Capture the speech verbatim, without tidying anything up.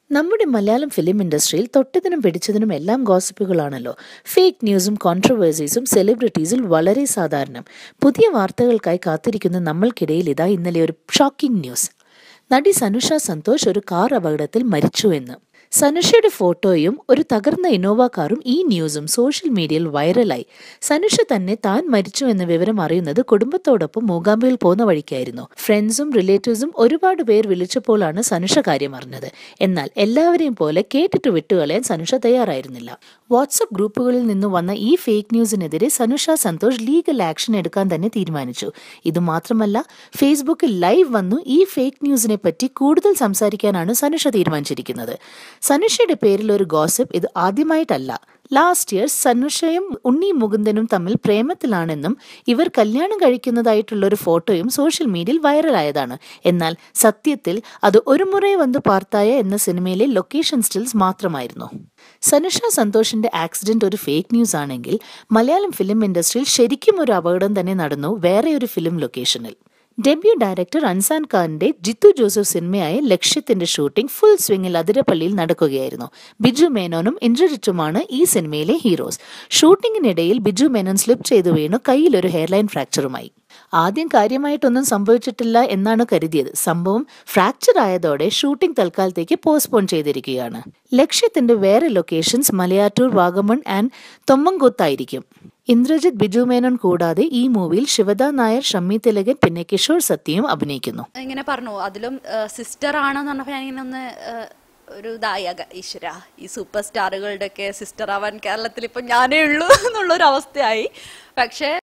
നമ്മുടെ മലയാളം ഫിലിം ഇൻഡസ്ട്രിയിൽ തൊട്ടതിനും പിടിച്ചതിനും എല്ലാം ഗോസിപ്പുകളാണല്ലോ. ഫേക്ക് ന്യൂസും കോൺട്രവേഴ്സീസും സെലിബ്രിറ്റീസിൽ വളരെ സാധാരണം. പുതിയ വാർത്തകൾക്കായി കാത്തിരിക്കുന്ന നമ്മൾക്കിടയിൽ ഇതാ ഇന്നലെ ഒരു ഷോക്കിംഗ് ന്യൂസ്. നടി സനുഷ സന്തോഷ് ഒരു കാർ അപകടത്തിൽ മരിച്ചു എന്ന്. സനുഷയുടെ ഫോട്ടോയും ഒരു തകർന്ന ഇന്നോവ കാറും ഈ ന്യൂസും സോഷ്യൽ മീഡിയയിൽ വൈറലായി. സനുഷ തന്നെ താൻ മരിച്ചു എന്ന വിവരം അറിയുന്നത് കുടുംബത്തോടൊപ്പം മൂകാംബികയിൽ പോകുന്ന വഴിക്കായിരുന്നു. ഫ്രണ്ട്സും റിലേറ്റീവ്സും ഒരുപാട് പേർ വിളിച്ചപ്പോഴാണ് സനുഷ കാര്യം അറിഞ്ഞത്. എന്നാൽ എല്ലാവരെയും പോലെ കേട്ടിട്ട് വിട്ടുകളയാൻ സനുഷ തയ്യാറായിരുന്നില്ല. വാട്സ്ആപ്പ് ഗ്രൂപ്പുകളിൽ നിന്ന് വന്ന ഈ ഫേക്ക് ന്യൂസിനെതിരെ സനുഷ സന്തോഷ് ലീഗൽ ആക്ഷൻ എടുക്കാൻ തന്നെ തീരുമാനിച്ചു. ഇതുമാത്രമല്ല, ഫേസ്ബുക്കിൽ ലൈവ് വന്നു ഈ ഫേക്ക് ന്യൂസിനെ പറ്റി കൂടുതൽ സംസാരിക്കാനാണ് സനുഷ തീരുമാനിച്ചിരിക്കുന്നത്. സനുഷയുടെ പേരിൽ ഒരു ഗോസിപ്പ് ഇത് ആദ്യമായിട്ടല്ല. ലാസ്റ്റ് ഇയർ സനുഷയും ഉണ്ണി മുകുന്ദനും തമ്മിൽ പ്രേമത്തിലാണെന്നും ഇവർ കല്യാണം കഴിക്കുന്നതായിട്ടുള്ള ഒരു ഫോട്ടോയും സോഷ്യൽ മീഡിയയിൽ വൈറലായതാണ്. എന്നാൽ സത്യത്തിൽ അത് ഒരു മുറേ വന്ന് പാർത്തായ എന്ന സിനിമയിലെ ലൊക്കേഷൻ സ്റ്റിൽസ് മാത്രമായിരുന്നു. സനുഷ സന്തോഷിന്റെ ആക്സിഡന്റ് ഒരു ഫേക്ക് ന്യൂസ് ആണെങ്കിൽ മലയാളം ഫിലിം ഇൻഡസ്ട്രിയിൽ ശരിക്കും ഒരു അപകടം തന്നെ നടന്നു വേറെ ഒരു ഫിലിം ലൊക്കേഷനിൽ. ഡെബ്യൂ ഡയറക്ടർ അൻസാൻ ഖാന്റെ ജിത്തു ജോസഫ് സിനിമയായ ലക്ഷ്യത്തിന്റെ ഷൂട്ടിംഗ് ഫുൾ സ്വിംഗിൽ അതിരപ്പള്ളിയിൽ നടക്കുകയായിരുന്നു. ബിജു മേനോനും ഇന്ദ്രജിത്തുമാണ് ഈ സിനിമയിലെ ഹീറോസ്. ഷൂട്ടിങ്ങിനിടയിൽ ബിജു മേനോൻ സ്ലിപ്പ് ചെയ്തു വീണു കയ്യിലൊരു ഹെയർലൈൻ ഫ്രാക്ചറുമായി. ആദ്യം കാര്യമായിട്ടൊന്നും സംഭവിച്ചിട്ടില്ല എന്നാണ് കരുതിയത്. സംഭവം ഫ്രാക്ചർ ആയതോടെ ഷൂട്ടിംഗ് തൽക്കാലത്തേക്ക് പോസ്റ്റ്പോൺ ചെയ്തിരിക്കുകയാണ്. ലക്ഷ്യത്തിന്റെ വേറെ ലൊക്കേഷൻസ് മലയാറ്റൂർ, വാഗമൺ ആൻഡ് തൊമ്മങ്കൂത്തായിരിക്കും. ഇന്ദ്രജിത്ത്, ബിജു മേനോൻ കൂടാതെ ഈ മൂവിയിൽ ശിവദ നായർ, ഷമ്മി തിലകൻ പിന്നെ കിഷോർ സത്യയും അഭിനയിക്കുന്നു. ഇങ്ങനെ പറഞ്ഞു അതിലും സിസ്റ്റർ ആണെന്ന് പറഞ്ഞപ്പോൾ ഞാൻ ഇങ്ങനെ ഒന്ന് ഒരു ദായക ഈശ്വര ഈ സൂപ്പർ സ്റ്റാറുകളുടെ ഒക്കെ സിസ്റ്റർ ആവാൻ കേരളത്തിൽ ഇപ്പൊ ഞാനേ ഉള്ളൂ എന്നുള്ളൊരു അവസ്ഥയായി. പക്ഷേ